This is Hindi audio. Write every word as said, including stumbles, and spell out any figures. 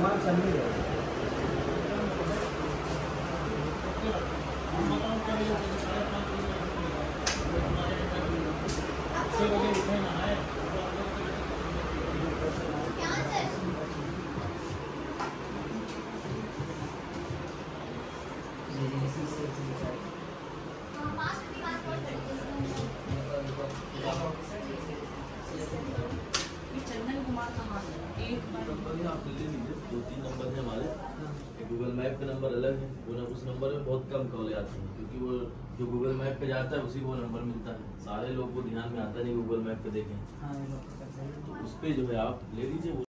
सामान चल रही है। चंदन कुमार कहाँ है? एक नंबर आप ले लीजिए, दो तीन नंबर है हमारे। गूगल मैप का नंबर अलग है, वो न, उस नंबर में बहुत कम कॉल आती है, क्योंकि वो जो गूगल मैप पे जाता है उसी को नंबर मिलता है। सारे लोग को ध्यान में आता नहीं गूगल मैप पे देखें, हाँ, उस पर जो है आप ले लीजिए।